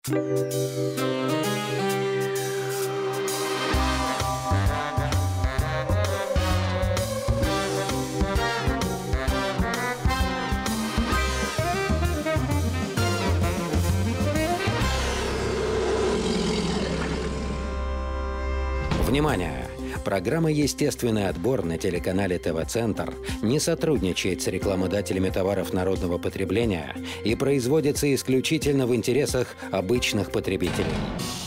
Внимание! Программа «Естественный отбор» на телеканале ТВ-Центр не сотрудничает с рекламодателями товаров народного потребления и производится исключительно в интересах обычных потребителей.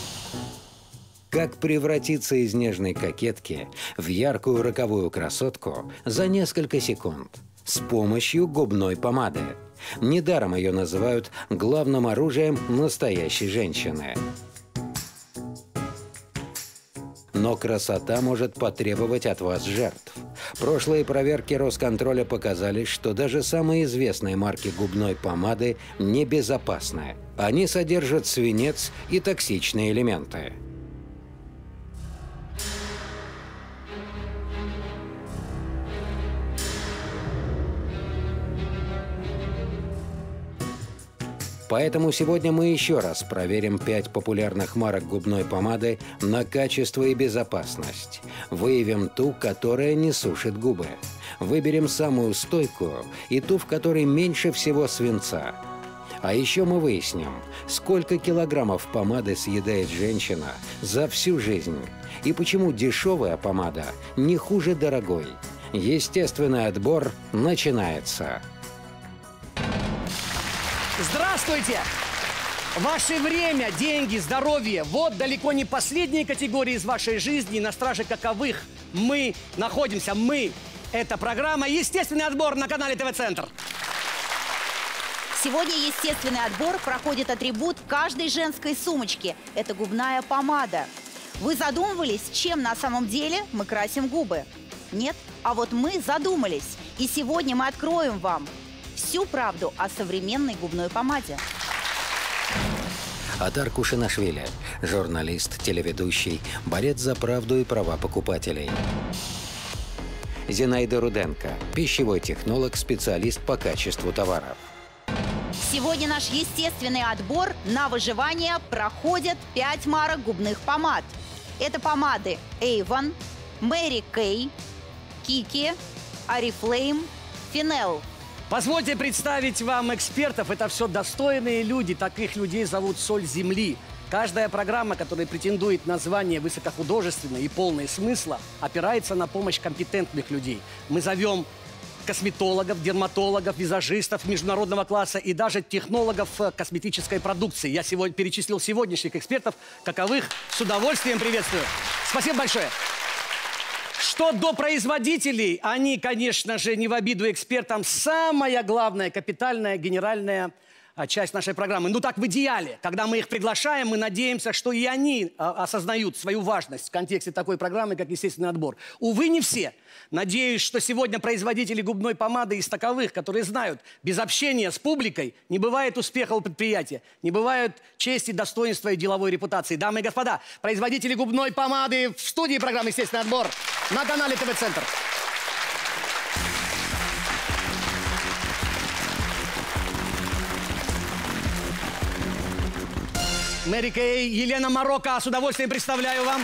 Как превратиться из нежной кокетки в яркую роковую красотку за несколько секунд с помощью губной помады. Недаром ее называют главным оружием настоящей женщины. Но красота может потребовать от вас жертв. Прошлые проверки Росконтроля показали, что даже самые известные марки губной помады небезопасны. Они содержат свинец и токсичные элементы. Поэтому сегодня мы еще раз проверим 5 популярных марок губной помады на качество и безопасность. Выявим ту, которая не сушит губы. Выберем самую стойкую и ту, в которой меньше всего свинца. А еще мы выясним, сколько килограммов помады съедает женщина за всю жизнь. И почему дешевая помада не хуже дорогой. Естественный отбор начинается. Здравствуйте! Ваше время, деньги, здоровье – вот далеко не последние категории из вашей жизни, на страже каковых мы находимся. Это программа «Естественный отбор» на канале ТВ-Центр. Сегодня естественный отбор проходит атрибут каждой женской сумочки – это губная помада. Вы задумывались, чем на самом деле мы красим губы? Нет? А вот мы задумались. И сегодня мы откроем вам всю правду о современной губной помаде. Адар Кушинашвили – журналист, телеведущий, борец за правду и права покупателей. Зинаида Руденко – пищевой технолог, специалист по качеству товаров. Сегодня наш естественный отбор на выживание проходят 5 марок губных помад. Это помады Avon, Mary Kay, Kiki, Oriflame, Finelle. Позвольте представить вам экспертов. Это все достойные люди. Таких людей зовут «Соль земли». Каждая программа, которая претендует на звание высокохудожественной и полной смысла, опирается на помощь компетентных людей. Мы зовем косметологов, дерматологов, визажистов международного класса и даже технологов косметической продукции. Я сегодня перечислил сегодняшних экспертов, каковых с удовольствием приветствую. Спасибо большое. Что до производителей, они, конечно же, не в обиду экспертам, самая главная, капитальная, генеральная часть нашей программы. Ну так в идеале, когда мы их приглашаем, мы надеемся, что и они осознают свою важность в контексте такой программы, как «Естественный отбор». Увы, не все. Надеюсь, что сегодня производители губной помады из таковых, которые знают, без общения с публикой не бывает успеха у предприятия, не бывает чести, достоинства и деловой репутации. Дамы и господа, производители губной помады в студии программы «Естественный отбор» на канале ТВ-Центр. Мэри Кей, Елена Марокко, с удовольствием представляю вам.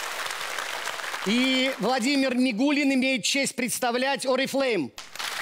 И Владимир Мигулин имеет честь представлять Oriflame.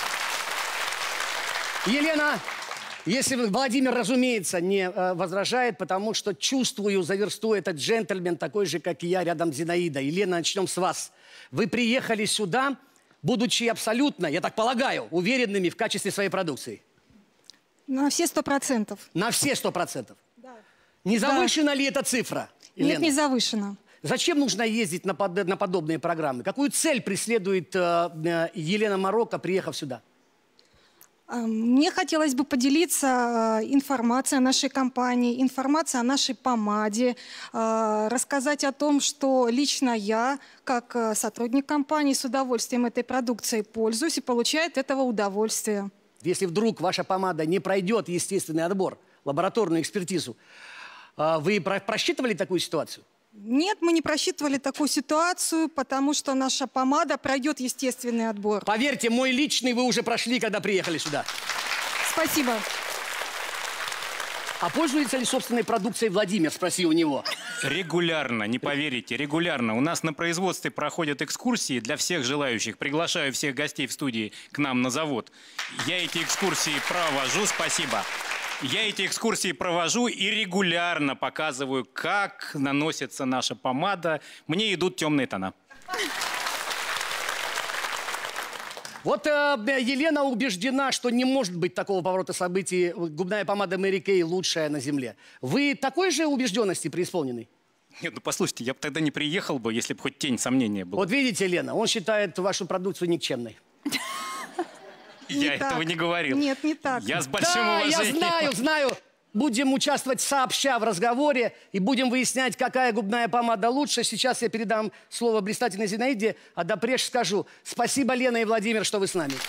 Елена, если Владимир, разумеется, не возражает, потому что чувствую за версту этот джентльмен, такой же, как и я, рядом с Зинаидой. Елена, начнем с вас. Вы приехали сюда, будучи абсолютно, я так полагаю, уверенными в качестве своей продукции. На все 100%. На все 100%? Да. Не завышена ли эта цифра, Елена? Нет, не завышена. Зачем нужно ездить на подобные программы? Какую цель преследует Елена Марокко, приехав сюда? Мне хотелось бы поделиться информацией о нашей компании, информацией о нашей помаде, рассказать о том, что лично я, как сотрудник компании, с удовольствием этой продукцией пользуюсь и получаю от этого удовольствие. Если вдруг ваша помада не пройдет естественный отбор, лабораторную экспертизу, вы просчитывали такую ситуацию? Нет, мы не просчитывали такую ситуацию, потому что наша помада пройдет естественный отбор. Поверьте, мой личный вы уже прошли, когда приехали сюда. Спасибо. А пользуется ли собственной продукцией Владимир, спроси у него. Регулярно, не поверите, регулярно. У нас на производстве проходят экскурсии для всех желающих. Приглашаю всех гостей в студии к нам на завод. Я эти экскурсии провожу, спасибо. Я эти экскурсии провожу и регулярно показываю, как наносится наша помада. Мне идут темные тона. Вот Елена убеждена, что не может быть такого поворота событий. Губная помада Мэри Кей лучшая на земле. Вы такой же убежденности преисполнены? Нет, ну послушайте, я бы тогда не приехал бы, если бы хоть тень сомнения была. Вот видите, Лена, он считает вашу продукцию никчемной. Я этого не говорил. Нет, не так. Я с большим уважением. Я знаю. Будем участвовать сообща в разговоре и будем выяснять, какая губная помада лучше. Сейчас я передам слово блистательной Зинаиде, а допреж скажу спасибо, Лена и Владимир, что вы с нами.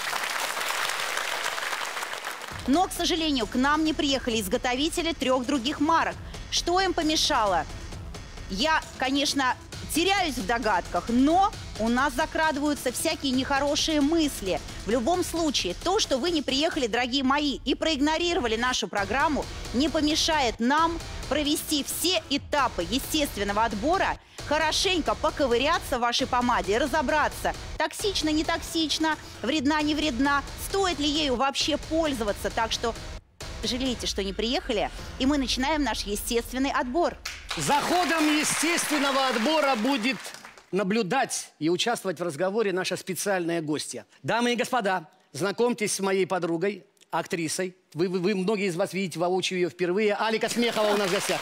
Но, к сожалению, к нам не приехали изготовители 3 других марок. Что им помешало? Я, конечно, теряюсь в догадках, но у нас закрадываются всякие нехорошие мысли. В любом случае, то, что вы не приехали, дорогие мои, и проигнорировали нашу программу, не помешает нам провести все этапы естественного отбора, хорошенько поковыряться в вашей помаде и разобраться, токсично, не токсично, вредна, не вредна, стоит ли ею вообще пользоваться. Так что жалеете, что не приехали, и мы начинаем наш естественный отбор. За ходом естественного отбора будет наблюдать и участвовать в разговоре наша специальная гостья. Дамы и господа, знакомьтесь с моей подругой, актрисой. Вы многие из вас видите воочию ее впервые. Алика Смехова у нас в гостях.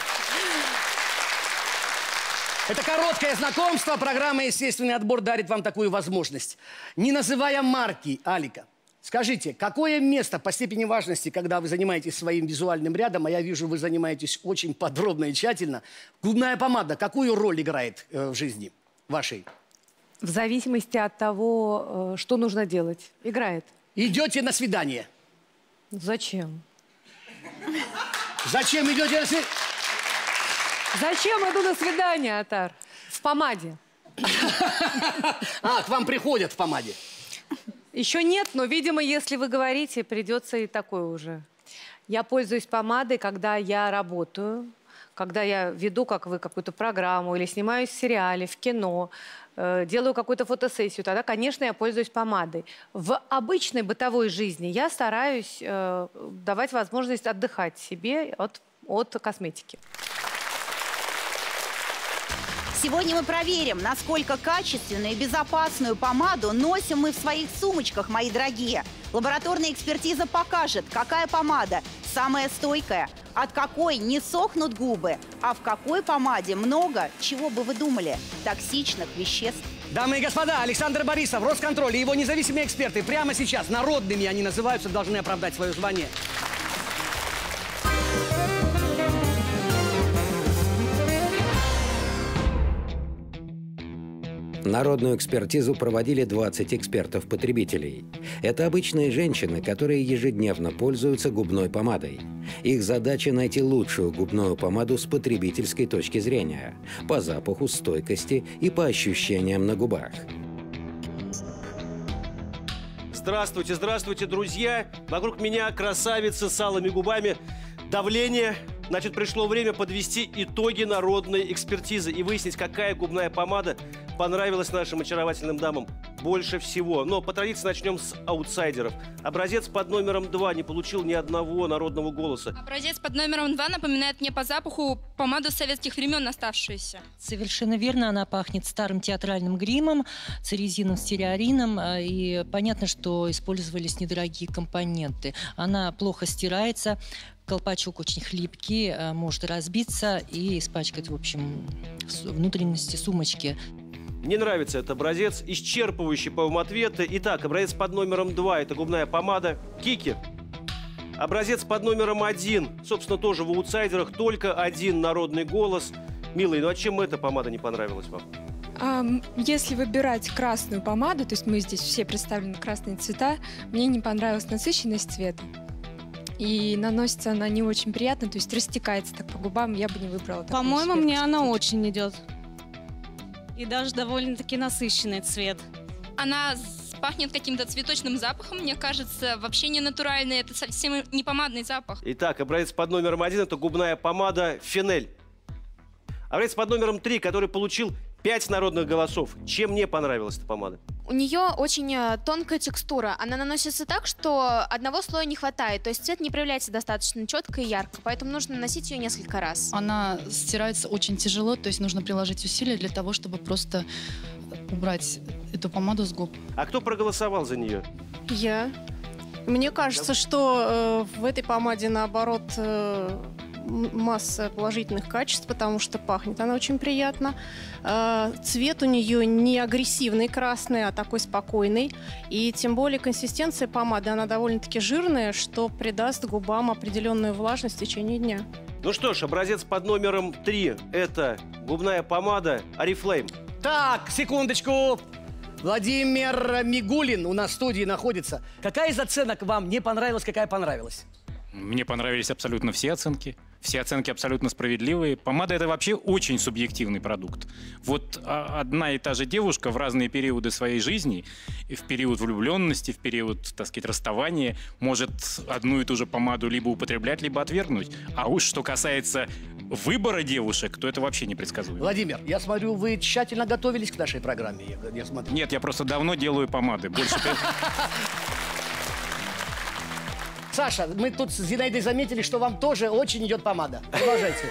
Это короткое знакомство. Программа «Естественный отбор» дарит вам такую возможность. Не называя марки, Алика, скажите, какое место по степени важности, когда вы занимаетесь своим визуальным рядом, а я вижу, вы занимаетесь очень подробно и тщательно, губная помада какую роль играет в жизни вашей? В зависимости от того, что нужно делать. Играет. Идете на свидание. Зачем? Зачем идете на свидание? Зачем иду на свидание, Атар? В помаде. А, к вам приходят в помаде. Еще нет, но, видимо, если вы говорите, придется и такое уже. Я пользуюсь помадой, когда я работаю, когда я веду, как вы, какую-то программу или снимаюсь в сериале, в кино, делаю какую-то фотосессию, тогда, конечно, я пользуюсь помадой. В обычной бытовой жизни я стараюсь давать возможность отдыхать себе от косметики. Сегодня мы проверим, насколько качественную и безопасную помаду носим мы в своих сумочках, мои дорогие. Лабораторная экспертиза покажет, какая помада самая стойкая, от какой не сохнут губы, а в какой помаде много, чего бы вы думали, токсичных веществ. Дамы и господа, Александр Борисов, Росконтроль и его независимые эксперты прямо сейчас, народными они называются, должны оправдать свое звание. Народную экспертизу проводили 20 экспертов-потребителей. Это обычные женщины, которые ежедневно пользуются губной помадой. Их задача – найти лучшую губную помаду с потребительской точки зрения, по запаху, стойкости и по ощущениям на губах. Здравствуйте, здравствуйте, друзья! Вокруг меня красавицы с алыми губами. Давление. Значит, пришло время подвести итоги народной экспертизы и выяснить, какая губная помада понравилась нашим очаровательным дамам больше всего. Но по традиции начнем с аутсайдеров. Образец под номером 2 не получил ни одного народного голоса. Образец под номером 2 напоминает мне по запаху помаду советских времен оставшуюся. Совершенно верно, она пахнет старым театральным гримом, церезином, стеарином, и понятно, что использовались недорогие компоненты. Она плохо стирается, колпачок очень хлипкий, может разбиться и испачкать, в общем, внутренности сумочки. Мне нравится этот образец, исчерпывающий, по-моему, ответы. Итак, образец под номером 2 – это губная помада Кики. Образец под номером 1, собственно, тоже в аутсайдерах, только один народный голос. Милый, ну а чем эта помада не понравилась вам? Если выбирать красную помаду, то есть мы здесь все представлены красные цвета, мне не понравилась насыщенность цвета. И наносится она не очень приятно, то есть растекается так по губам, я бы не выбрала. По-моему, мне она очень идет. И даже довольно-таки насыщенный цвет. Она пахнет каким-то цветочным запахом. Мне кажется, вообще не натуральный. Это совсем не помадный запах. Итак, образец под номером 1 – это губная помада «Финель». Образец под номером 3, который получил 5 народных голосов. Чем не понравилась эта помада? У нее очень тонкая текстура. Она наносится так, что одного слоя не хватает. То есть цвет не проявляется достаточно четко и ярко. Поэтому нужно наносить ее несколько раз. Она стирается очень тяжело. То есть нужно приложить усилия для того, чтобы просто убрать эту помаду с губ. А кто проголосовал за нее? Я. Мне кажется, что в этой помаде, наоборот, масса положительных качеств, потому что пахнет она очень приятно. Цвет у нее не агрессивный красный, а такой спокойный. И тем более консистенция помады, она довольно-таки жирная, что придаст губам определенную влажность в течение дня. Ну что ж, образец под номером 3 – это губная помада Oriflame. Так, секундочку. Владимир Мигулин у нас в студии находится. Какая из оценок вам не понравилась, какая понравилась? Мне понравились абсолютно все оценки. Все оценки абсолютно справедливые. Помада – это вообще очень субъективный продукт. Вот одна и та же девушка в разные периоды своей жизни, в период влюбленности, в период, так сказать, расставания, может одну и ту же помаду либо употреблять, либо отвергнуть. А уж что касается выбора девушек, то это вообще непредсказуемо. Владимир, я смотрю, вы тщательно готовились к нашей программе. Я смотрю. Нет, я просто давно делаю помады. Больше... Саша, мы тут с Зинаидой заметили, что вам тоже очень идет помада. Продолжайте.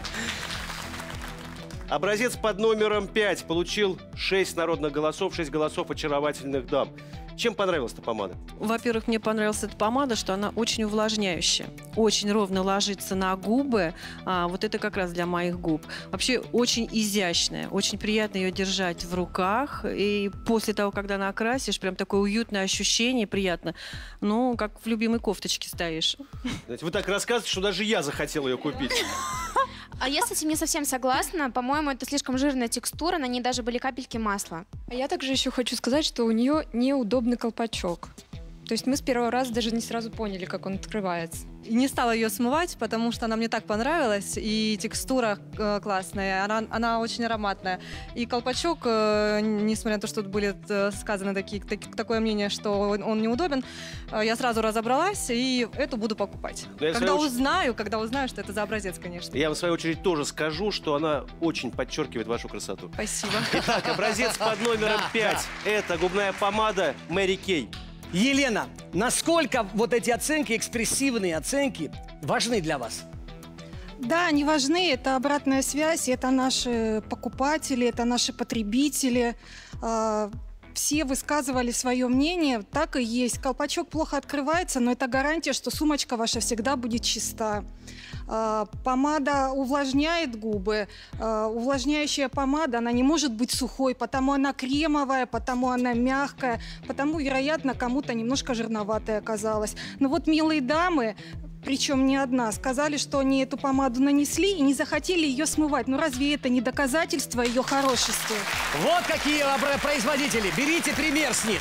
Образец под номером 5 получил 6 народных голосов, 6 голосов очаровательных дам. Чем понравилась эта помада? Во-первых, мне понравилась эта помада, что она очень увлажняющая. Очень ровно ложится на губы. Вот это как раз для моих губ. Вообще очень изящная. Очень приятно ее держать в руках. И после того, когда накрасишь, прям такое уютное ощущение, приятно. Ну, как в любимой кофточке стоишь. Вы так рассказываете, что даже я захотел ее купить. А я с этим не совсем согласна. По-моему, это слишком жирная текстура, на ней даже были капельки масла. А я также еще хочу сказать, что у нее неудобный колпачок. То есть мы с первого раза даже не сразу поняли, как он открывается. И не стала ее смывать, потому что она мне так понравилась, и текстура классная, она очень ароматная. И колпачок, несмотря на то, что тут были сказаны такое мнение, что он неудобен, я сразу разобралась и эту буду покупать. Когда узнаю, что это за образец, конечно. Я в свою очередь тоже скажу, что она очень подчеркивает вашу красоту. Спасибо. Итак, образец под номером 5 – это губная помада Мэри Кей. Елена, насколько вот эти оценки, экспрессивные оценки, важны для вас? Да, они важны. Это обратная связь, это наши покупатели, это наши потребители. Все высказывали свое мнение, так и есть. Колпачок плохо открывается, но это гарантия, что сумочка ваша всегда будет чиста. Помада увлажняет губы. Увлажняющая помада, она не может быть сухой, потому она кремовая, потому она мягкая, потому, вероятно, кому-то немножко жирноватая оказалась. Но вот, милые дамы, причем не одна, сказали, что они эту помаду нанесли и не захотели ее смывать. Ну разве это не доказательство ее хорошести? Вот какие производители. Берите пример с них.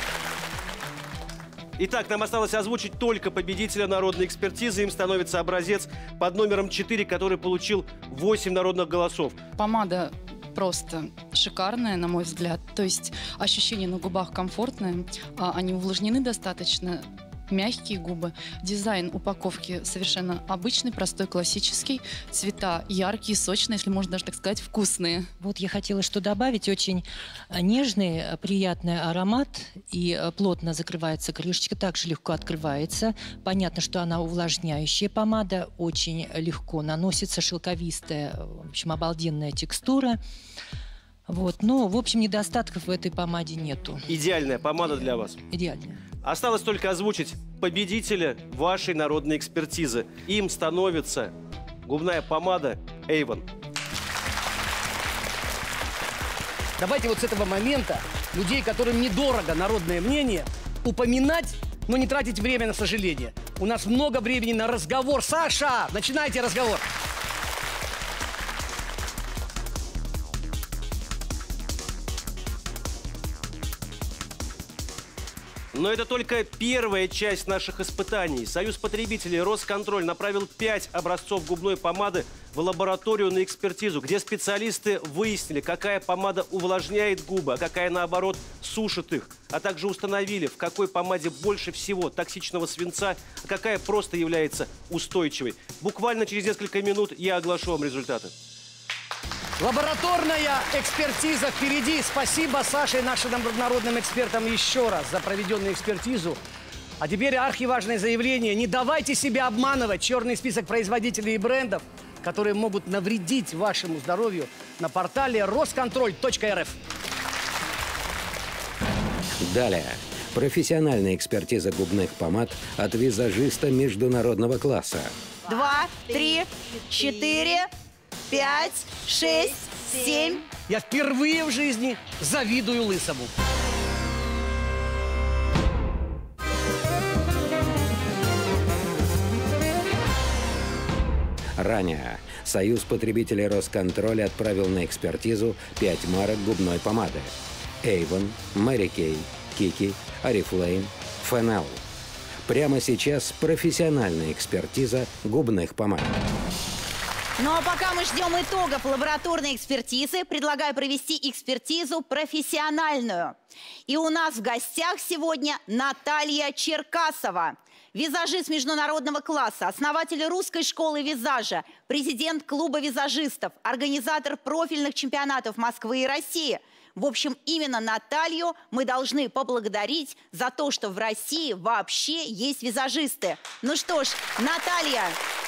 Итак, нам осталось озвучить только победителя народной экспертизы. Им становится образец под номером 4, который получил 8 народных голосов. Помада просто шикарная, на мой взгляд. То есть ощущение на губах комфортное. Они увлажнены достаточно. Мягкие губы. Дизайн упаковки совершенно обычный, простой, классический. Цвета яркие, сочные, если можно даже так сказать, вкусные. Вот я хотела что добавить. Очень нежный, приятный аромат. И плотно закрывается крышечка, также легко открывается. Понятно, что она увлажняющая помада. Очень легко наносится, шелковистая, в общем, обалденная текстура. Вот. Но, в общем, недостатков в этой помаде нету. Идеальная помада для вас? Идеальная. Осталось только озвучить победителя вашей народной экспертизы. Им становится губная помада Avon. Давайте вот с этого момента людей, которым недорого народное мнение, упоминать, но не тратить время на сожаление. У нас много времени на разговор. Саша, начинайте разговор. Но это только первая часть наших испытаний. Союз потребителей Росконтроль направил 5 образцов губной помады в лабораторию на экспертизу, где специалисты выяснили, какая помада увлажняет губы, а какая, наоборот, сушит их. А также установили, в какой помаде больше всего токсичного свинца, а какая просто является устойчивой. Буквально через несколько минут я оглашу вам результаты. Лабораторная экспертиза впереди. Спасибо Саше и нашим народным экспертам еще раз за проведенную экспертизу. А теперь архиважное заявление. Не давайте себя обманывать. Черный список производителей и брендов, которые могут навредить вашему здоровью, на портале roskонтроль.рф. Далее. Профессиональная экспертиза губных помад от визажиста международного класса. 2, 3, 4, 5, 6, 7. Я впервые в жизни завидую Лысому. Ранее Союз потребителей Росконтроля отправил на экспертизу 5 марок губной помады. Avon, Mary Kay, Kiki, Oriflame, Fenel. Прямо сейчас профессиональная экспертиза губных помад. Ну а пока мы ждем итогов лабораторной экспертизы, предлагаю провести экспертизу профессиональную. И у нас в гостях сегодня Наталья Черкасова, визажист международного класса, основатель русской школы визажа, президент клуба визажистов, организатор профильных чемпионатов Москвы и России. В общем, именно Наталью мы должны поблагодарить за то, что в России вообще есть визажисты. Ну что ж, Наталья...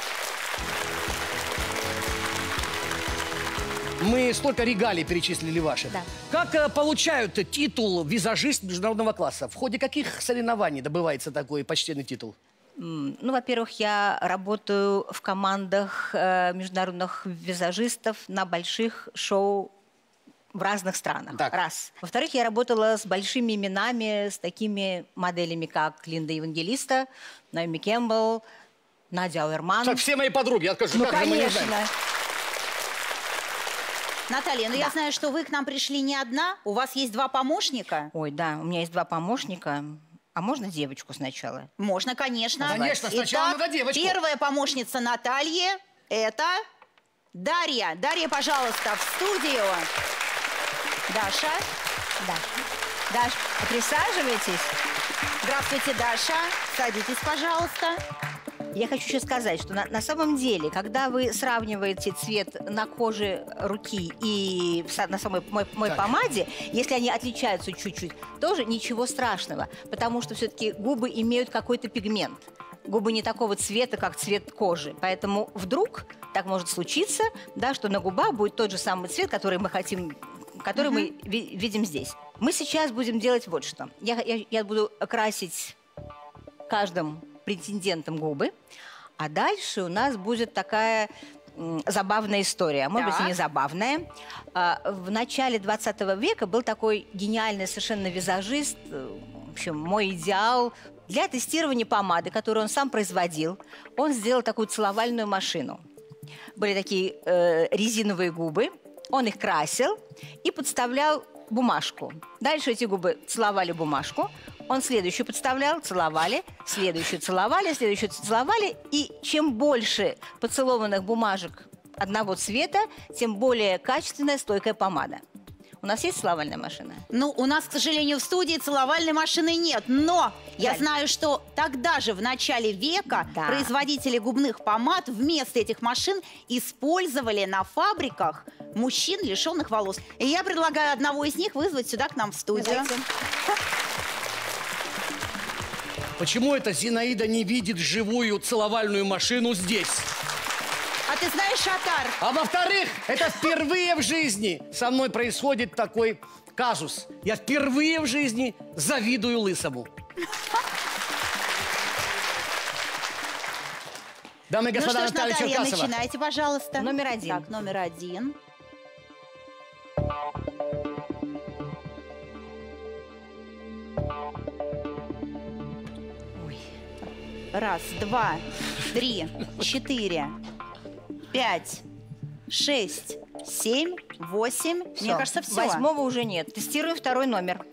Мы столько регалий перечислили ваших. Да. Как получают титул визажист международного класса? В ходе каких соревнований добывается такой почтенный титул? Ну, во-первых, я работаю в командах международных визажистов на больших шоу в разных странах. Так. Раз. Во-вторых, я работала с большими именами, с такими моделями, как Линда Евангелиста, Наоми Кэмпбелл, Надя Ауэрман. Так, все мои подруги, я скажу, ну, как же мы не конечно. знаем? Наталья, ну я знаю, что вы к нам пришли не одна, у вас есть 2 помощника. Ой, да, у меня есть 2 помощника. А можно девочку сначала? Можно, конечно. Конечно, сначала Итак, надо девочку. Первая помощница Натальи – это Дарья. Дарья, пожалуйста, в студию. Даша. Даш, присаживайтесь. Здравствуйте, Даша. Садитесь, пожалуйста. Я хочу еще сказать, что на самом деле, когда вы сравниваете цвет на коже руки и на самой моей помаде, если они отличаются чуть-чуть, тоже ничего страшного, потому что все-таки губы имеют какой-то пигмент. Губы не такого цвета, как цвет кожи. Поэтому вдруг так может случиться, да, что на губах будет тот же самый цвет, который мы хотим, который мы видим здесь. Мы сейчас будем делать вот что. Я буду красить каждым претендентам губы, а дальше у нас будет такая забавная история, может быть, и не забавная. В начале 20 века был такой гениальный совершенно визажист, в общем, мой идеал. Для тестирования помады, которую он сам производил, он сделал такую целовальную машину. Были такие резиновые губы, он их красил и подставлял бумажку. Дальше эти губы целовали бумажку, он следующую подставлял, целовали, следующую целовали, следующую целовали. И чем больше поцелованных бумажек одного цвета, тем более качественная, стойкая помада. У нас есть целовальная машина? Ну, у нас, к сожалению, в студии целовальной машины нет. Но я знаю, что тогда же, в начале века, производители губных помад вместо этих машин использовали на фабриках мужчин, лишенных волос. И я предлагаю одного из них вызвать сюда к нам в студию. Почему это Зинаида не видит живую целовальную машину здесь? А ты знаешь, Шатар? А во-вторых, это впервые в жизни со мной происходит такой казус. Я впервые в жизни завидую Лысому. Дамы и господа, ну что ж, Наталья Черкасова. Начинайте, пожалуйста. Номер 1. Так, номер 1. Раз, 2, 3, 4, 5, 6, 7, 8. Мне кажется, все. 8-го уже нет. Тестируем 2 номер.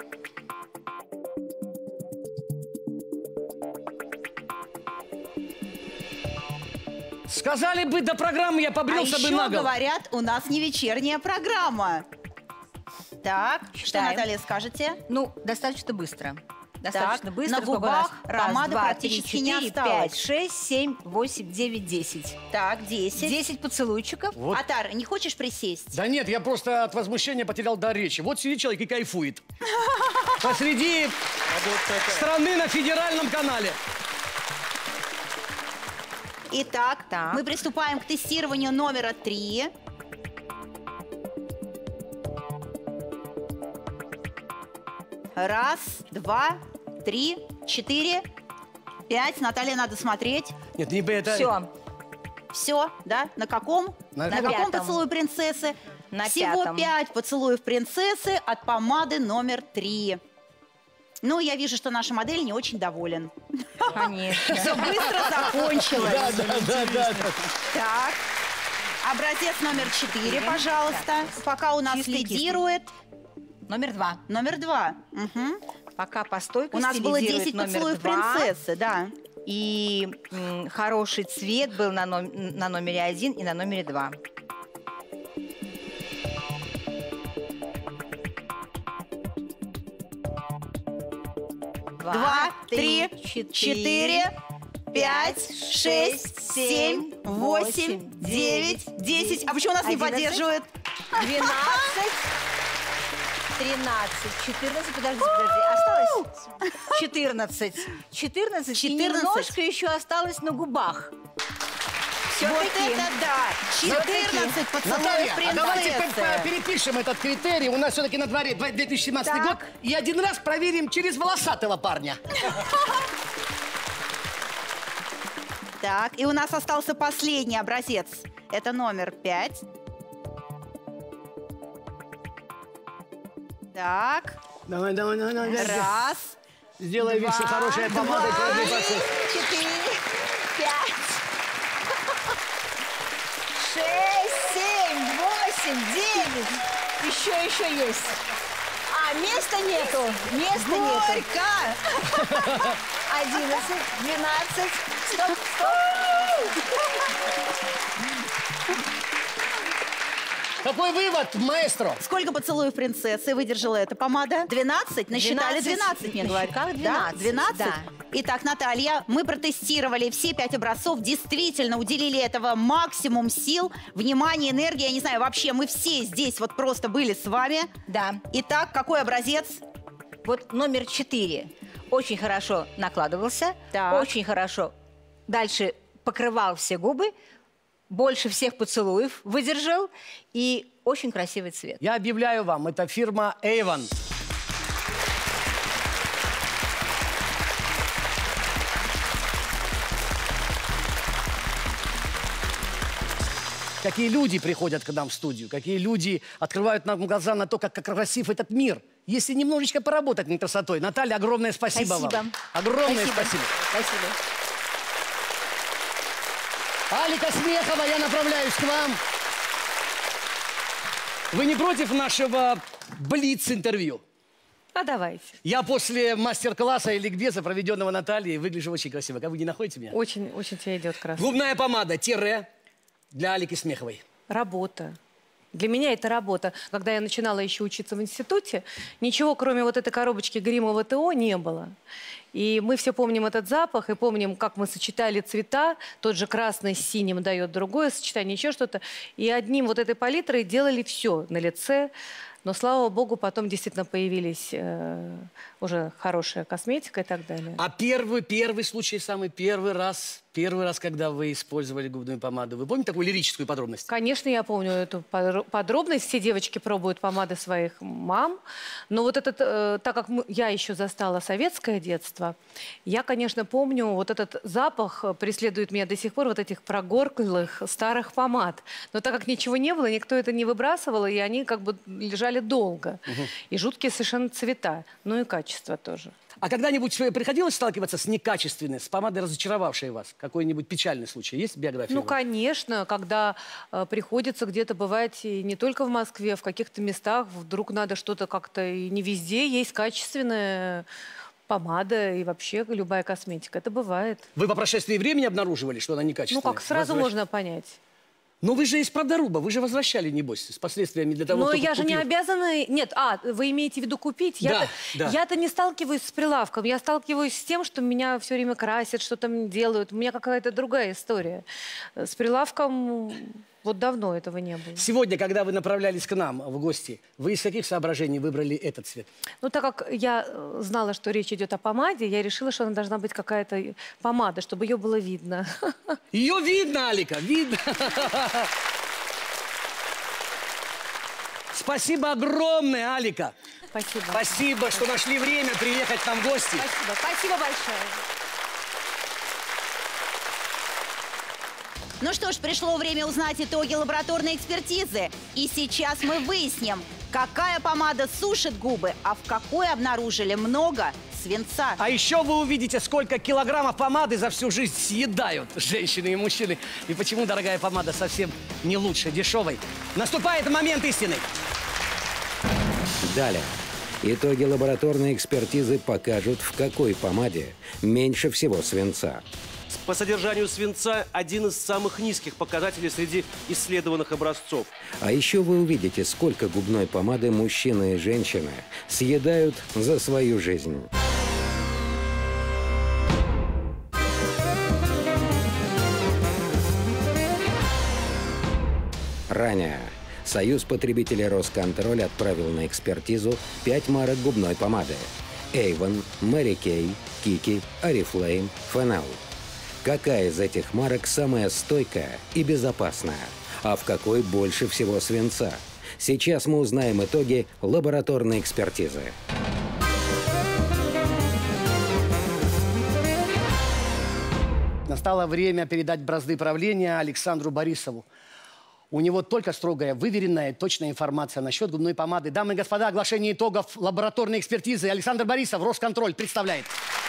Сказали бы до программы, я побрился бы на еще голову. говорят, у нас не вечерняя программа. Так, что, Считаем. Наталья, скажете? Ну, достаточно быстро. Достаточно Так, быстро. на Сколько у губах нас? Раз, помады два, практически три, не 4, осталось. 5, 6, 7, 8, 9, 10. Так, 10. 10 поцелуйчиков. Вот. Атар, не хочешь присесть? Да нет, я просто от возмущения потерял дар речи. Вот сидит человек и кайфует. Посреди страны на федеральном канале. Итак, мы приступаем к тестированию номера 3. Раз, два, 3, 4, 5. Наталья, надо смотреть. Нет, не это... Все. Все, да? На каком? На каком пятом. поцелуе принцессы? На Всего пятом. 5 поцелуев принцессы от помады номер 3. Ну, я вижу, что наша модель не очень доволен. Конечно. Все быстро закончилось. Да. Так. Образец номер 4, пожалуйста. Пока у нас Чистый, лидирует. Номер 2. Номер 2. Пока по стойкости У нас было лидирует 10 номер поцелуев 2. принцессы, да. И хороший цвет был на номере 1 и на номере 2. Два, три, 4, 5, 6, 7, 8, 9, 10. А почему нас не 11? поддерживают? 12, 13, 14, подожди, осталось 14. 14, и 14. немножко еще осталось на губах. Вот это да! 14 поцелуев Наталья, а давайте принцессы. перепишем этот критерий. У нас все-таки на дворе 2017 Так. год. И один раз проверим через волосатого парня. Так, и у нас остался последний образец. Это номер 5. Так. Давай. Раз. Сделай вид, что хорошая помада. Два, 4, 5. 6, 7, 8, 9. Еще есть. А, места нету. Места нету. Горько! 11, 12. Стоп. Какой вывод, маэстро? Сколько поцелуев принцессы выдержала эта помада? 12? Насчитали 12, мне говорят. Как 12? Да, 12? Да. Итак, Наталья, мы протестировали все 5 образцов, действительно уделили этого максимум сил, внимания, энергии. Я не знаю, вообще мы все здесь вот просто были с вами. Да. Итак, какой образец? Вот номер 4 очень хорошо накладывался, Так. очень хорошо дальше покрывал все губы, больше всех поцелуев выдержал и очень красивый цвет. Я объявляю вам, это фирма Avon. Какие люди приходят к нам в студию, какие люди открывают нам глаза на то, как красив этот мир. Если немножечко поработать над красотой. Наталья, огромное спасибо вам. Огромное спасибо. Спасибо. Алика Смехова, я направляюсь к вам. Вы не против нашего блиц-интервью? А давайте. Я после мастер-класса и ликбеза, проведенного Натальей, выгляжу очень красиво. Как вы не находите меня? Очень тебе идет красиво. Губная помада, тире для Алики Смеховой. Работа. Для меня это работа. Когда я начинала еще учиться в институте, ничего, кроме вот этой коробочки грима ВТО, не было. И мы все помним этот запах, и помним, как мы сочетали цвета. Тот же красный с синим дает другое сочетание, еще что-то. И одним вот этой палитрой делали все на лице. Но, слава богу, потом действительно появились уже хорошая косметика и так далее. А первый случай, самый первый раз, когда вы использовали губную помаду, вы помните такую лирическую подробность? Конечно, я помню эту подробность. Все девочки пробуют помады своих мам. Но вот этот, так как я еще застала советское детство, я, конечно, помню, вот этот запах преследует меня до сих пор, вот этих прогорклых старых помад. Но так как ничего не было, никто это не выбрасывал, и они как бы лежали долго. И жуткие совершенно цвета. Ну и качество тоже. А когда-нибудь приходилось сталкиваться с некачественной, с помадой, разочаровавшей вас? Какой-нибудь печальный случай? Есть биография? Ну, конечно, когда приходится где-то бывать и не только в Москве, в каких-то местах, вдруг надо что-то как-то, и не везде есть качественная помада и вообще любая косметика. Это бывает. Вы по прошествии времени обнаруживали, что она некачественная? Ну как сразу можно понять? Но вы же из продоруба, вы же возвращали, небось, с последствиями для того, Но кто я же не купил. обязана... Нет, вы имеете в виду купить? Да, Я-то не сталкиваюсь с прилавком, я сталкиваюсь с тем, что меня все время красят, что-то мне делают. У меня какая-то другая история. С прилавком вот давно этого не было. Сегодня, когда вы направлялись к нам в гости, вы из каких соображений выбрали этот цвет? Ну, так как я знала, что речь идет о помаде, я решила, что она должна быть какая-то помада, чтобы ее было видно. Ее видно, Алика, видно. Спасибо огромное, Алика. Спасибо. Спасибо, что нашли время приехать к нам в гости. Спасибо. Спасибо большое. Ну что ж, пришло время узнать итоги лабораторной экспертизы. И сейчас мы выясним, какая помада сушит губы, а в какой обнаружили много свинца. А еще вы увидите, сколько килограммов помады за всю жизнь съедают женщины и мужчины. И почему дорогая помада совсем не лучше дешевой. Наступает момент истины. Далее. Итоги лабораторной экспертизы покажут, в какой помаде меньше всего свинца. По содержанию свинца один из самых низких показателей среди исследованных образцов. А еще вы увидите, сколько губной помады мужчины и женщины съедают за свою жизнь. Ранее Союз потребителей Росконтроль отправил на экспертизу 5 марок губной помады: Avon, Mary Kay, Kiki, Oriflame, Fenel. Какая из этих марок самая стойкая и безопасная? А в какой больше всего свинца? Сейчас мы узнаем итоги лабораторной экспертизы. Настало время передать бразды правления Александру Борисову. У него только строгая, выверенная, точная информация насчет губной помады. Дамы и господа, оглашение итогов лабораторной экспертизы. Александр Борисов, Росконтроль, представляет.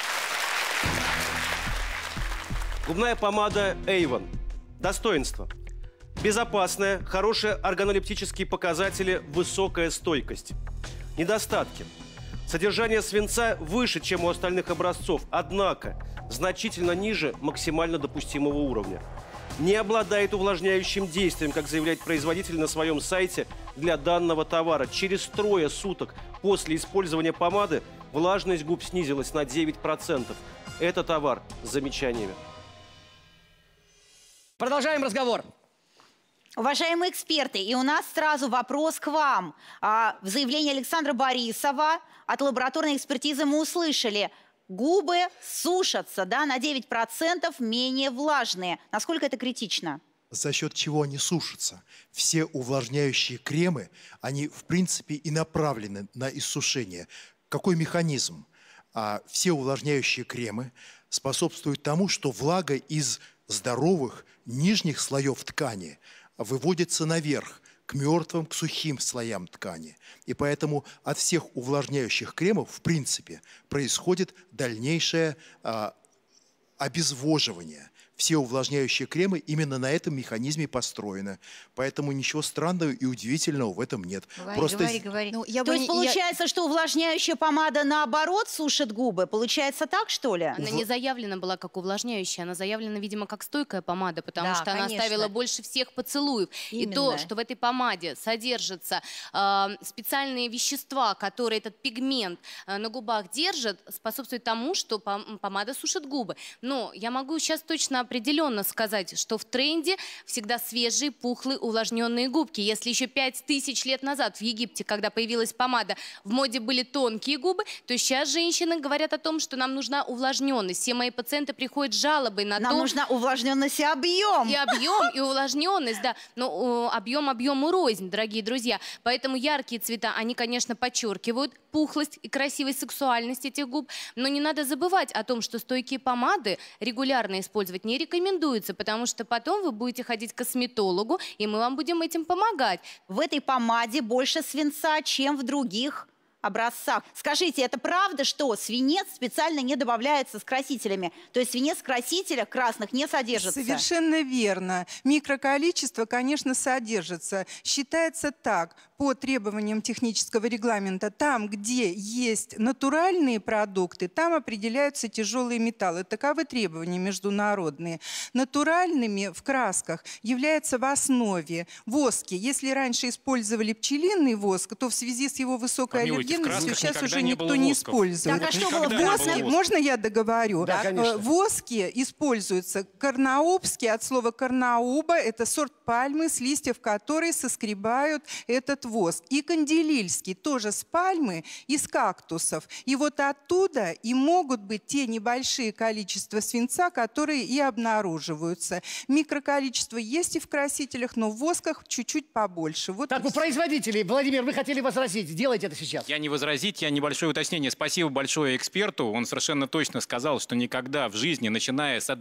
Губная помада Avon. Достоинство. Безопасная, хорошие органолептические показатели, высокая стойкость. Недостатки. Содержание свинца выше, чем у остальных образцов, однако значительно ниже максимально допустимого уровня. Не обладает увлажняющим действием, как заявляет производитель на своем сайте для данного товара. Через 3 суток после использования помады влажность губ снизилась на 9%. Это товар с замечаниями. Продолжаем разговор. Уважаемые эксперты, и у нас сразу вопрос к вам. В заявлении Александра Борисова от лабораторной экспертизы мы услышали: губы сушатся, да, на 9% менее влажные. Насколько это критично? За счет чего они сушатся? Все увлажняющие кремы, они в принципе и направлены на иссушение. Какой механизм? Все увлажняющие кремы способствуют тому, что влага из здоровых нижних слоев ткани выводится наверх, к мертвым, к сухим слоям ткани. И поэтому от всех увлажняющих кремов, в принципе, происходит дальнейшее обезвоживание. Все увлажняющие кремы именно на этом механизме построены. Поэтому ничего странного и удивительного в этом нет. Говори. Ну, то есть получается, что увлажняющая помада наоборот сушит губы? Получается так, что ли? Она не заявлена была как увлажняющая, она заявлена, видимо, как стойкая помада, потому что она оставила больше всех поцелуев. Именно. И то, что в этой помаде содержатся специальные вещества, которые этот пигмент на губах держат, способствует тому, что помада сушит губы. Но я могу сейчас точно определенно сказать, что в тренде всегда свежие, пухлые, увлажненные губки. Если еще 5000 лет назад в Египте, когда появилась помада, в моде были тонкие губы, то сейчас женщины говорят о том, что нам нужна увлажненность. Все мои пациенты приходят с жалобой на то... Нам нужна увлажненность и объем. И объем, и увлажненность, да. Но объем объему рознь, дорогие друзья. Поэтому яркие цвета, они, конечно, подчеркивают пухлость и красивость, сексуальность этих губ. Но не надо забывать о том, что стойкие помады регулярно использовать не рекомендуется, потому что потом вы будете ходить к косметологу, и мы вам будем этим помогать. В этой помаде больше свинца, чем в других образцах. Скажите, это правда, что свинец специально не добавляется с красителями? То есть свинец в красителях красных не содержится? Совершенно верно. Микроколичество, конечно, содержится. Считается так, по требованиям технического регламента, там, где есть натуральные продукты, там определяются тяжелые металлы. Таковы требования международные. Натуральными в красках являются в основе воски. Если раньше использовали пчелиный воск, то в связи с его высокой аллергенностью сейчас уже никто не использует. Так, а что было в Воски, можно я договорю? Да, конечно. Воски используются карнаубские, от слова карнауба, это сорт пальмы, с листьев которой соскребают этот воск. И канделильский, тоже с пальмы, из кактусов. И вот оттуда и могут быть те небольшие количества свинца, которые и обнаруживаются. Микроколичество есть и в красителях, но в восках чуть-чуть побольше. Вот так, у производителей, Владимир, вы хотели возразить, делайте это сейчас. Я не возразить, я небольшое уточнение. Спасибо большое эксперту. Он совершенно точно сказал, что никогда в жизни, начиная с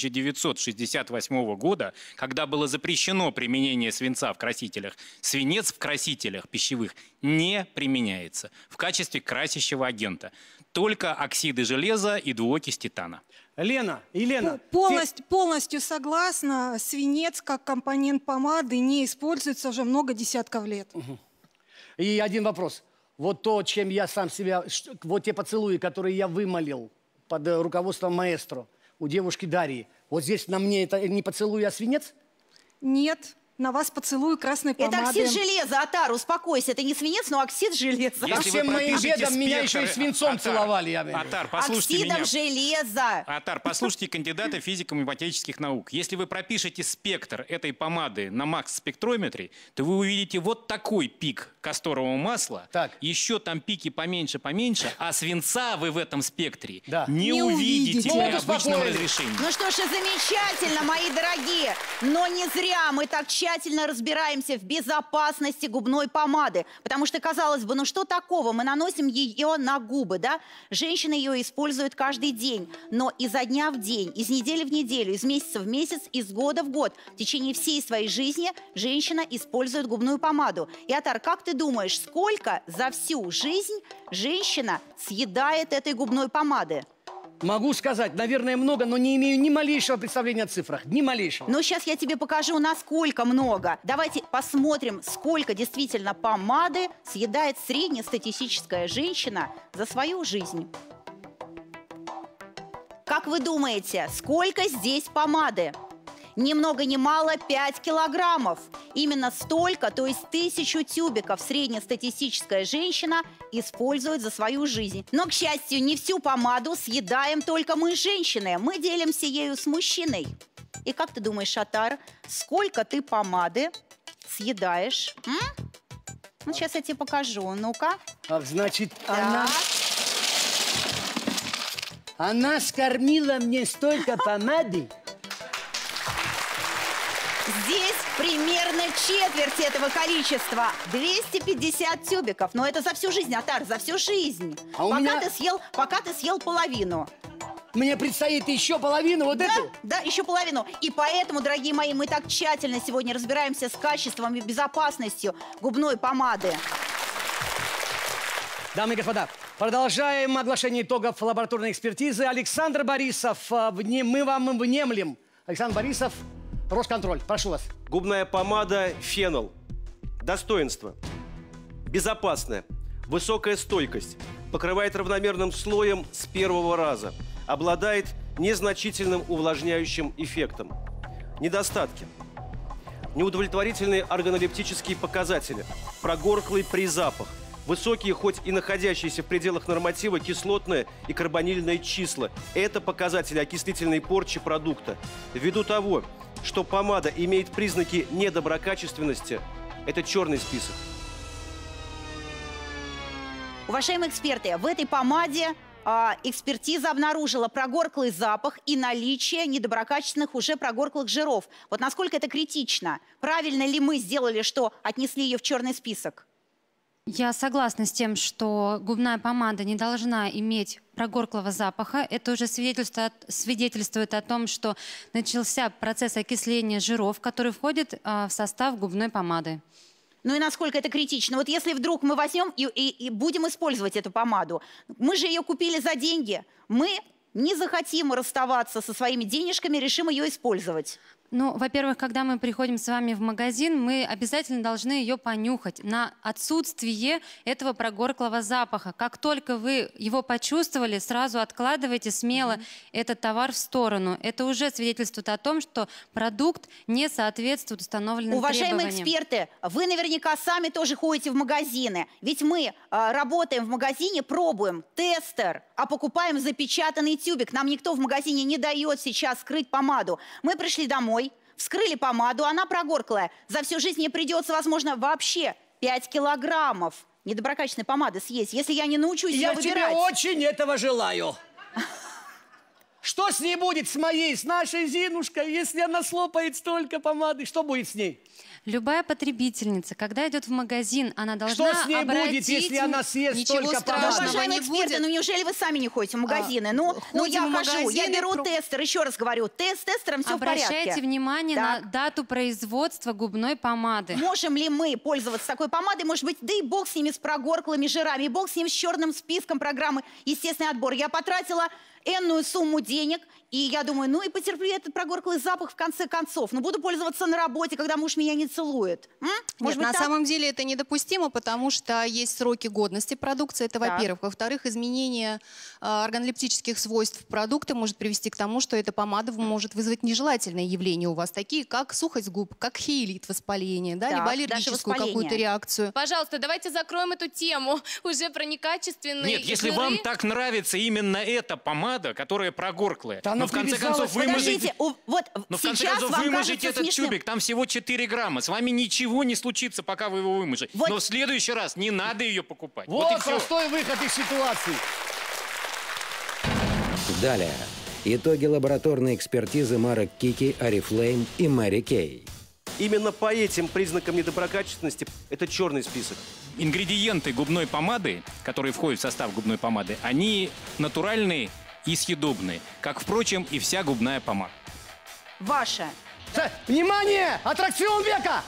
1968 года, когда было запрещено применение свинца в красителях, свинец в красителях пищевых не применяется в качестве красящего агента. Только оксиды железа и двуокись титана. Елена. Полностью согласна. Свинец как компонент помады не используется уже много десятков лет. И один вопрос. Вот то, чем я сам себя... Вот те поцелуи, которые я вымолил под руководством маэстро у девушки Дарьи. Вот здесь на мне это не поцелуй, а свинец? Нет. На вас поцелуй красной помады. Это оксид железа, Атар, успокойся. Это не свинец, но оксид железа. Если всем моим бедам меня еще и свинцом целовали. Атар, послушайте меня. Оксидом железа. Атар, послушайте кандидата физико-математических наук. Если вы пропишете спектр этой помады на макс-спектрометре, то вы увидите вот такой пик касторового масла. Еще там пики поменьше, а свинца вы в этом спектре не увидите при обычном разрешении. Ну что ж, и замечательно, мои дорогие. Но не зря мы так тщательно разбираемся в безопасности губной помады. Потому что, казалось бы, ну что такого? Мы наносим ее на губы, да? Женщины ее используют каждый день. Но изо дня в день, из недели в неделю, из месяца в месяц, из года в год, в течение всей своей жизни женщина использует губную помаду. И, Атар, как ты думаешь, сколько за всю жизнь женщина съедает этой губной помады? Могу сказать, наверное, много, но не имею ни малейшего представления о цифрах. Ни малейшего. Ну, сейчас я тебе покажу, насколько много. Давайте посмотрим, сколько действительно помады съедает среднестатистическая женщина за свою жизнь. Как вы думаете, сколько здесь помады? Ни много ни мало 5 килограммов. Именно столько, то есть 1000 тюбиков среднестатистическая женщина использует за свою жизнь. Но, к счастью, не всю помаду съедаем только мы, женщины. Мы делимся ею с мужчиной. И как ты думаешь, Атар, сколько ты помады съедаешь? Ну, сейчас я тебе покажу. Ну-ка. Значит, она скормила мне столько помады. Здесь примерно четверть этого количества. 250 тюбиков. Но это за всю жизнь, Атар, за всю жизнь. Пока ты съел половину. Мне предстоит еще половину вот эту? Да, еще половину. И поэтому, дорогие мои, мы так тщательно сегодня разбираемся с качеством и безопасностью губной помады. Дамы и господа, продолжаем оглашение итогов лабораторной экспертизы. Александр Борисов, мы вам внемлем. Александр Борисов, Росконтроль, прошу вас. Губная помада «Фенол». Достоинство. Безопасная. Высокая стойкость. Покрывает равномерным слоем с первого раза. Обладает незначительным увлажняющим эффектом. Недостатки. Неудовлетворительные органолептические показатели. Прогорклый призапах. Высокие, хоть и находящиеся в пределах норматива, кислотные и карбонильные числа. Это показатели окислительной порчи продукта. Ввиду того, что помада имеет признаки недоброкачественности, это черный список. Уважаемые эксперты, в этой помаде экспертиза обнаружила прогорклый запах и наличие недоброкачественных уже прогорклых жиров. Вот насколько это критично? Правильно ли мы сделали, что отнесли ее в черный список? Я согласна с тем, что губная помада не должна иметь прогорклого запаха. Это уже свидетельствует о том, что начался процесс окисления жиров, который входит в состав губной помады. Ну и насколько это критично? Вот если вдруг мы возьмем и будем использовать эту помаду, мы же ее купили за деньги, мы не захотим расставаться со своими денежками, решим ее использовать. Ну, во-первых, когда мы приходим с вами в магазин, мы обязательно должны ее понюхать на отсутствие этого прогорклого запаха. Как только вы его почувствовали, сразу откладывайте смело этот товар в сторону. Это уже свидетельствует о том, что продукт не соответствует установленным Уважаемые требованиям. эксперты, вы наверняка сами тоже ходите в магазины. Ведь мы работаем в магазине, пробуем тестер, а покупаем запечатанный тюбик. Нам никто в магазине не дает сейчас скрыть помаду. Мы пришли домой, вскрыли помаду, она прогорклая. За всю жизнь мне придется, возможно, вообще 5 килограммов недоброкачественной помады съесть, если я не научусь ее выбирать. Я тебе очень этого желаю. Что с ней будет, с моей, с нашей Зинушкой, если она слопает столько помады? Что будет с ней? Любая потребительница, когда идет в магазин, она должна Что с ней будет, если она съест столько помады? Уважаемые эксперты, ну неужели вы сами не ходите в магазины? Ну я хожу, я беру тестер, еще раз говорю, с тестером все в порядке. Обращайте внимание на дату производства губной помады. Можем ли мы пользоваться такой помадой? Может быть, да и бог с ними, с прогорклыми жирами, и бог с ним, с черным списком программы «Естественный отбор». Я потратила энную сумму денег, и я думаю, ну и потерплю этот прогорклый запах в конце концов. Но буду пользоваться на работе, когда муж меня не целует. Нет, на самом деле это недопустимо, потому что есть сроки годности продукции, это во-первых. Во-вторых, изменение органолептических свойств продукта может привести к тому, что эта помада может вызвать нежелательные явления у вас, такие как сухость губ, как хейлит, воспаление, да, либо аллергическую какую-то реакцию. Пожалуйста, давайте закроем эту тему уже про некачественные Нет, если жиры. вам так нравится именно эта помада, которая прогорклая, но в конце концов Подождите, вот сейчас вам вымажите кажется этот смешным. тюбик, там всего 4 грамма, с вами ничего не случится, пока вы его вымажете. Вот. Но в следующий раз не надо ее покупать. Вот и всё. простой выход из ситуации. Далее. Итоги лабораторной экспертизы марок Kiki, Oriflame и Mary Kay. Именно по этим признакам недоброкачественности это черный список. Ингредиенты губной помады, которые входят в состав губной помады, они натуральные и съедобные, как, впрочем, и вся губная помада. Ваша. Внимание! Аттракцион века!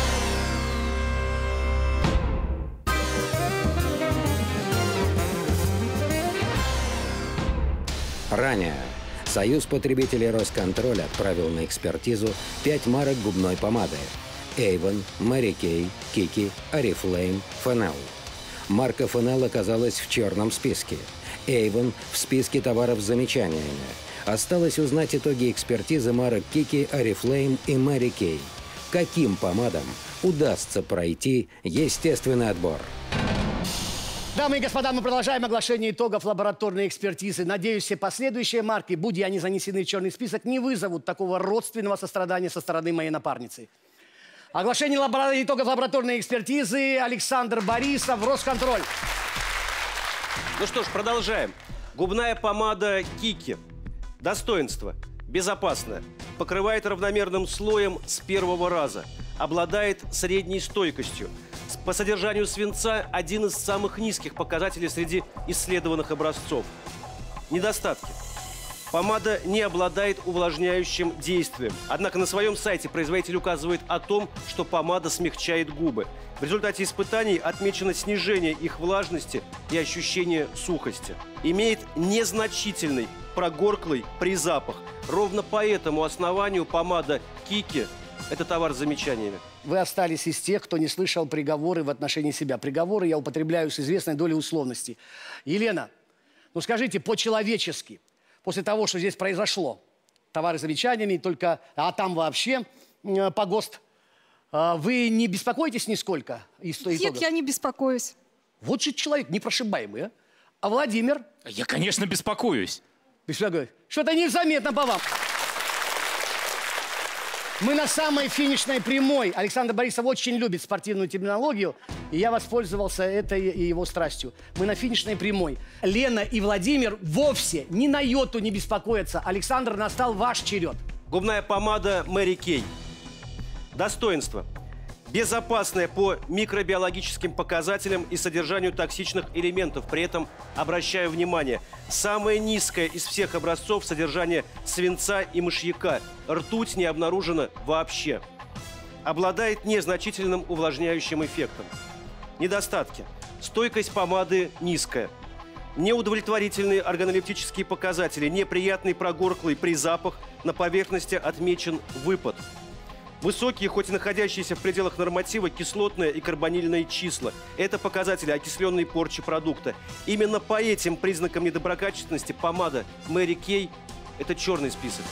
Ранее Союз потребителей Росконтроль отправил на экспертизу 5 марок губной помады: Avon, Mary Kay, Kiki, Oriflame, Fenel. Марка Fenel оказалась в черном списке. Avon в списке товаров с замечаниями. Осталось узнать итоги экспертизы марок Kiki, Oriflame и Mary Kay. Каким помадам удастся пройти естественный отбор? Дамы и господа, мы продолжаем оглашение итогов лабораторной экспертизы. Надеюсь, все последующие марки, будь они занесены в черный список, не вызовут такого родственного сострадания со стороны моей напарницы. Оглашение итогов лабораторной экспертизы. Александр Борисов, Росконтроль. Ну что ж, продолжаем. Губная помада Kiki. Достоинство. Безопасная. Покрывает равномерным слоем с первого раза. Обладает средней стойкостью. По содержанию свинца один из самых низких показателей среди исследованных образцов. Недостатки. Помада не обладает увлажняющим действием. Однако на своем сайте производитель указывает о том, что помада смягчает губы. В результате испытаний отмечено снижение их влажности и ощущение сухости. Имеет незначительный прогорклый призапах. Ровно по этому основанию помада Kiki – это товар с замечаниями. Вы остались из тех, кто не слышал приговоры в отношении себя. Приговоры я употребляю с известной долей условности. Елена, ну скажите по-человечески, после того, что здесь произошло, товары с замечаниями, только, а там вообще по ГОСТ, вы не беспокоитесь нисколько из итогов? Нет, я не беспокоюсь. Вот же человек непрошибаемый, а? А Владимир? Я, конечно, беспокоюсь. Что-то незаметно по вам. Мы на самой финишной прямой. Александр Борисов очень любит спортивную терминологию, и я воспользовался этой и его страстью. Мы на финишной прямой. Лена и Владимир вовсе ни на йоту не беспокоятся. Александр, настал ваш черед. Губная помада Mary Kay. Достоинство. Безопасная по микробиологическим показателям и содержанию токсичных элементов. При этом, обращаю внимание, самое низкое из всех образцов содержание свинца и мышьяка. Ртуть не обнаружена вообще. Обладает незначительным увлажняющим эффектом. Недостатки. Стойкость помады низкая. Неудовлетворительные органолептические показатели. Неприятный прогорклый призапах. На поверхности отмечен выпад. Высокие, хоть и находящиеся в пределах норматива, кислотные и карбонильные числа. Это показатели окисленной порчи продукта. Именно по этим признакам недоброкачественности помада Мэри Кей – это черный список.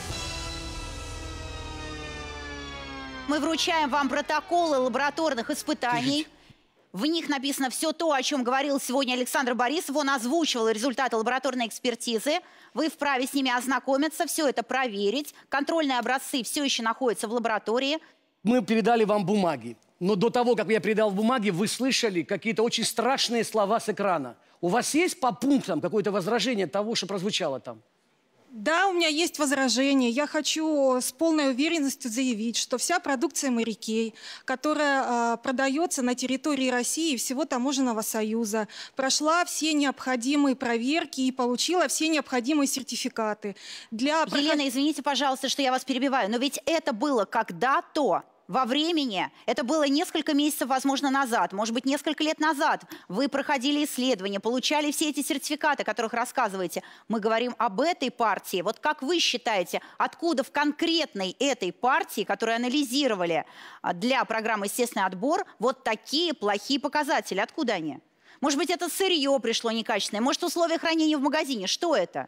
Мы вручаем вам протоколы лабораторных испытаний. В них написано все то, о чем говорил сегодня Александр Борисов. Он озвучивал результаты лабораторной экспертизы. Вы вправе с ними ознакомиться, все это проверить. Контрольные образцы все еще находятся в лаборатории. Мы передали вам бумаги. Но до того, как я передал бумаги, вы слышали какие-то очень страшные слова с экрана. У вас есть по пунктам какое-то возражение того, что прозвучало там? Да, у меня есть возражение. Я хочу с полной уверенностью заявить, что вся продукция Мэри Кей, которая продается на территории России и всего Таможенного союза, прошла все необходимые проверки и получила все необходимые сертификаты. Елена, извините, пожалуйста, что я вас перебиваю, но ведь это было когда-то. Во времени, это было несколько месяцев, возможно, назад, может быть, несколько лет назад. Вы проходили исследования, получали все эти сертификаты, о которых рассказываете. Мы говорим об этой партии. Вот как вы считаете, откуда в конкретной этой партии, которую анализировали для программы «Естественный отбор», вот такие плохие показатели? Откуда они? Может быть, это сырье пришло некачественное? Может, условия хранения в магазине? Что это?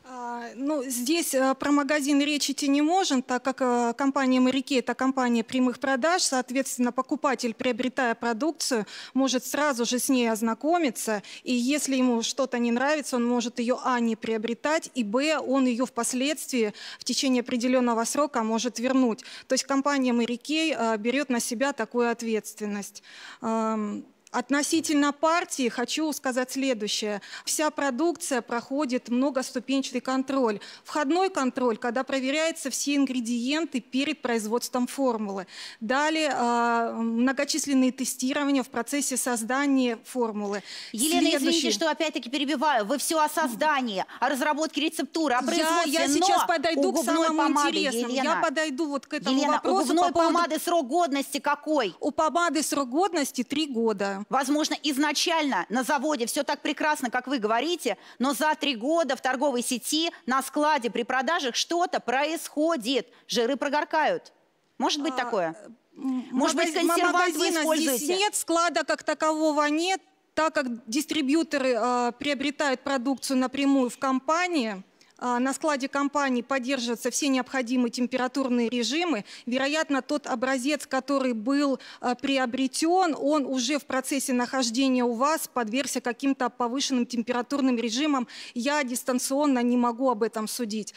Ну, здесь про магазин речь идти не можем, так как компания Мэри Кей – это компания прямых продаж, соответственно, покупатель, приобретая продукцию, может сразу же с ней ознакомиться, и если ему что-то не нравится, он может ее не приобретать, и он ее впоследствии в течение определенного срока может вернуть. То есть компания Мэри Кей берет на себя такую ответственность. Относительно партии хочу сказать следующее. Вся продукция проходит многоступенчатый контроль. Входной контроль, когда проверяются все ингредиенты перед производством формулы. Далее многочисленные тестирования в процессе создания формулы. Елена, извините, что опять-таки перебиваю. Вы все о создании, о разработке рецептуры, о производстве. Я сейчас подойду к самому интересному. Елена, я подойду вот к этому вопросу. У губной помады срок годности какой? У помады срок годности 3 года. Возможно, изначально на заводе все так прекрасно, как вы говорите, но за 3 года в торговой сети на складе при продажах что-то происходит. Жиры прогоркают. Может быть такое? Может быть, консервант вы используете? Здесь нет, склада как такового нет, так как дистрибьюторы приобретают продукцию напрямую в компании. На складе компании поддерживаются все необходимые температурные режимы. Вероятно, тот образец, который был приобретен, он уже в процессе нахождения у вас подвергся каким-то повышенным температурным режимам. Я дистанционно не могу об этом судить.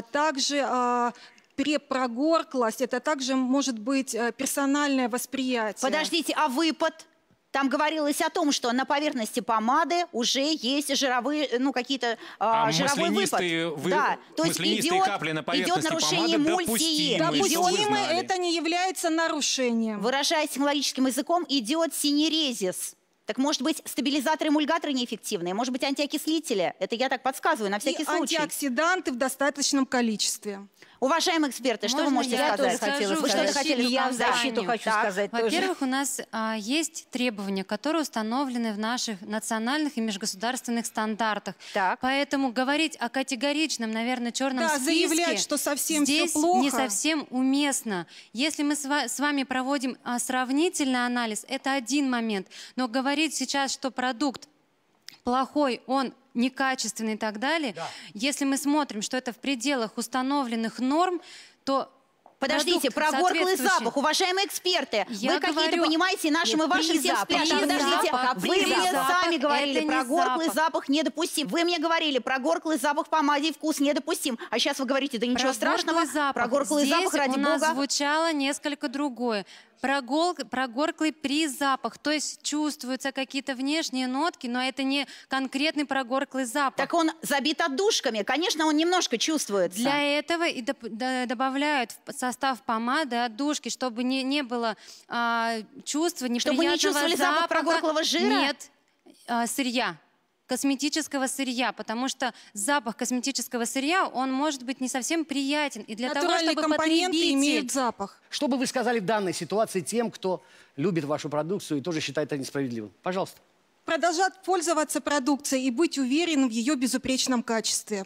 Также препрогорклость – это также может быть персональное восприятие. Подождите, а выпад? Там говорилось о том, что на поверхности помады уже есть жировые, какие-то жировой выпад. Да, то есть идет нарушение эмульсии. Допустимо, это не является нарушением. Выражаясь технологическим языком, идет синерезис. Так может быть, стабилизаторы-эмульгаторы неэффективные, может быть, антиокислители? Это я так подсказываю, на всякий случай. Антиоксиданты в достаточном количестве. Уважаемые эксперты, что вы можете сказать? Вы что-то хотели? Я в защиту хочу сказать. Во-первых, у нас есть требования, которые установлены в наших национальных и межгосударственных стандартах. Поэтому говорить о категоричном, наверное, черном списке заявлять, что совсем здесь все плохо, не совсем уместно. Если мы с вами проводим сравнительный анализ, это один момент. Но говорить сейчас, что продукт плохой, он некачественный и так далее, если мы смотрим, что это в пределах установленных норм, то... Подождите, прогорклый запах, уважаемые эксперты, вы какие-то понимаете, нашим и вашим всем спящим. Подождите, вы мне сами говорили, прогорклый запах недопустим. Вы мне говорили, прогорклый запах в помаде и вкус недопустим. А сейчас вы говорите, да ничего страшного, прогорклый запах, ради бога. Здесь у нас звучало несколько другое. Прогорклый призапах, то есть чувствуются какие-то внешние нотки, но это не конкретный прогорклый запах. Так он забит отдушками, конечно, он немножко чувствуется. Для этого и добавляют в состав помады отдушки, чтобы не было чувства неприятного запаха. Чтобы не чувствовали запах прогорклого жира? Нет, сырья. косметического сырья, потому что запах косметического сырья, он может быть не совсем приятен. И для того, чтобы компоненты имеют запах. Что бы вы сказали в данной ситуации тем, кто любит вашу продукцию и тоже считает это несправедливым? Пожалуйста. Продолжать пользоваться продукцией и быть уверенным в ее безупречном качестве.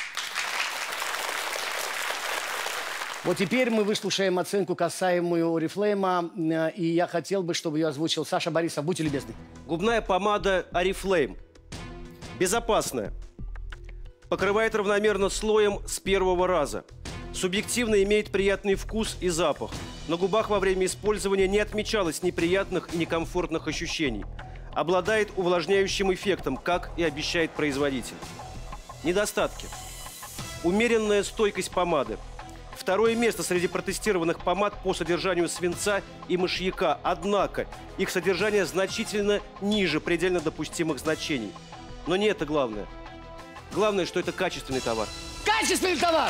Вот теперь мы выслушаем оценку, касаемую Oriflame, и я хотел бы, чтобы ее озвучил Саша Борисов. Будьте любезны. Губная помада Oriflame. Безопасная. Покрывает равномерно слоем с первого раза. Субъективно имеет приятный вкус и запах. На губах во время использования не отмечалось неприятных и некомфортных ощущений. Обладает увлажняющим эффектом, как и обещает производитель. Недостатки. Умеренная стойкость помады. Второе место среди протестированных помад по содержанию свинца и мышьяка. Однако их содержание значительно ниже предельно допустимых значений. Но не это главное. Главное, что это качественный товар. Качественный товар!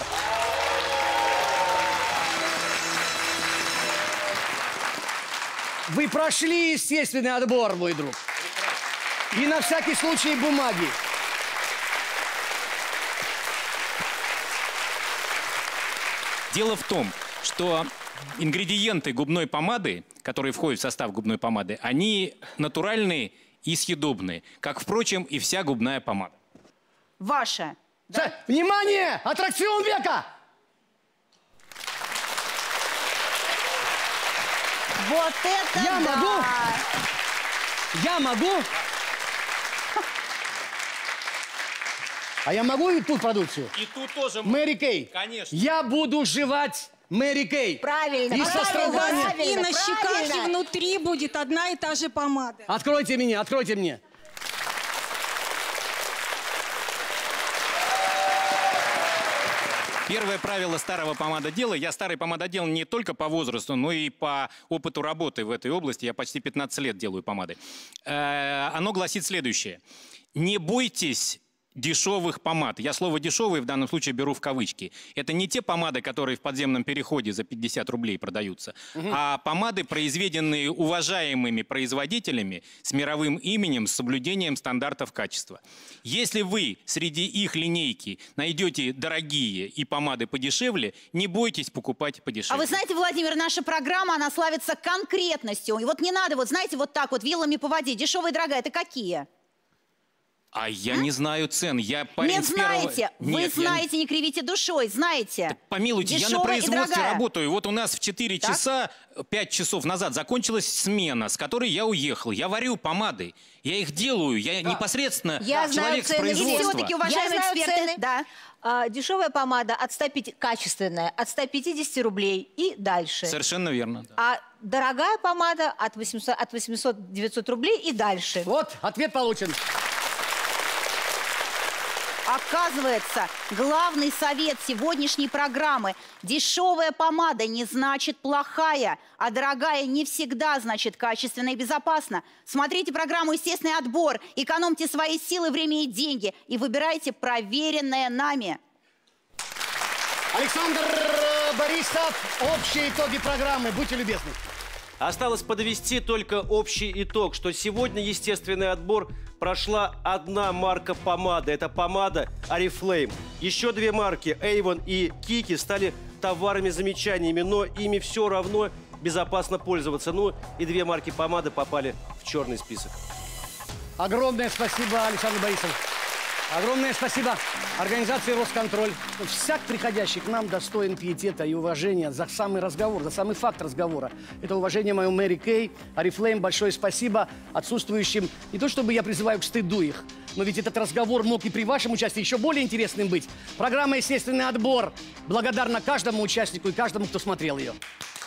Вы прошли естественный отбор, мой друг. И на всякий случай бумаги. Дело в том, что ингредиенты губной помады, которые входят в состав губной помады, они натуральные и съедобные, как, впрочем, и вся губная помада. Ваша. Да? Внимание! Аттракцион века! Вот это Я да! могу? Я могу? А я могу и тут продукцию? И тут тоже. Мэри Кей. Конечно. Я буду жевать Мэри Кей. Правильно, И сострадание. И на щеках, и внутри будет одна и та же помада. Откройте меня, откройте мне. Первое правило старого помадодела. Я старый помадодел не только по возрасту, но и по опыту работы в этой области. Я почти 15 лет делаю помады. Оно гласит следующее. Не бойтесь дешевых помад. Я слово «дешевые» в данном случае беру в кавычки. Это не те помады, которые в подземном переходе за 50 рублей продаются, а помады, произведенные уважаемыми производителями с мировым именем, с соблюдением стандартов качества. Если вы среди их линейки найдете дорогие и помады подешевле, не бойтесь покупать подешевле. А вы знаете, Владимир, наша программа, она славится конкретностью. И вот не надо, вот знаете, вот так вот вилами по воде. Дешевая и дорогая, это какие? А я не знаю цен. Я Нет, знаете. Вы знаете, не кривите душой, знаете. Так, помилуйте, я на производстве работаю. Вот у нас в 4 часа, 5 часов назад закончилась смена, с которой я уехал. Я варю помады. Я их делаю. Я непосредственно человек с производства. И все-таки, уважаемые эксперты, да. Дешевая помада качественная, от 150 рублей и дальше. Совершенно верно. Да. А дорогая помада от 800-900 рублей и дальше. Вот, ответ получен. Оказывается, главный совет сегодняшней программы – дешевая помада не значит плохая, а дорогая не всегда значит качественно и безопасно. Смотрите программу «Естественный отбор», экономьте свои силы, время и деньги и выбирайте проверенное нами. Александр Борисов, общие итоги программы. Будьте любезны. Осталось подвести только общий итог, что сегодня естественный отбор прошла одна марка помады. Это помада Oriflame. Еще две марки, Avon и Kiki, стали товарами замечаниями, но ими все равно безопасно пользоваться. Ну и две марки помады попали в черный список. Огромное спасибо, Александр Борисович. Огромное спасибо организации «Росконтроль». Всяк приходящий к нам достоин пиетета и уважения за самый разговор, за самый факт разговора. Это уважение мою Мэри Кей, Oriflame. Большое спасибо отсутствующим. Не то чтобы я призываю к стыду их, но ведь этот разговор мог и при вашем участии еще более интересным быть. Программа «Естественный отбор» благодарна каждому участнику и каждому, кто смотрел ее.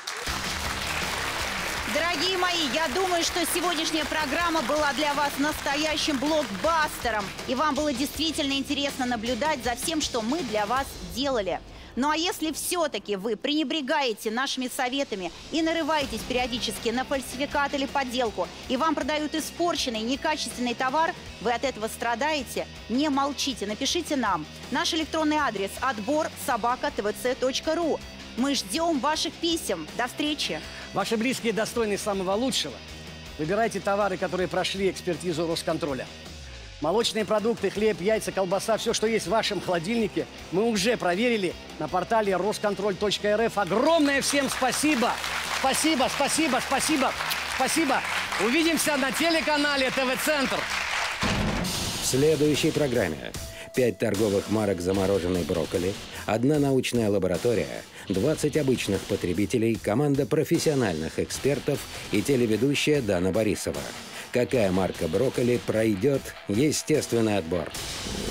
Дорогие мои, я думаю, что сегодняшняя программа была для вас настоящим блокбастером. И вам было действительно интересно наблюдать за всем, что мы для вас делали. Ну а если все-таки вы пренебрегаете нашими советами и нарываетесь периодически на фальсификат или подделку, и вам продают испорченный, некачественный товар, вы от этого страдаете, не молчите, напишите нам. Наш электронный адрес – отбор@tvc.ru. Мы ждем ваших писем. До встречи. Ваши близкие достойны самого лучшего. Выбирайте товары, которые прошли экспертизу Росконтроля. Молочные продукты, хлеб, яйца, колбаса, все, что есть в вашем холодильнике, мы уже проверили на портале roskонтроль.рф. Огромное всем спасибо! Спасибо, спасибо, спасибо, спасибо! Увидимся на телеканале ТВ-центр. В следующей программе 5 торговых марок замороженной брокколи, 1 научная лаборатория, 20 обычных потребителей, команда профессиональных экспертов и телеведущая Дана Борисова. Какая марка брокколи пройдет естественный отбор?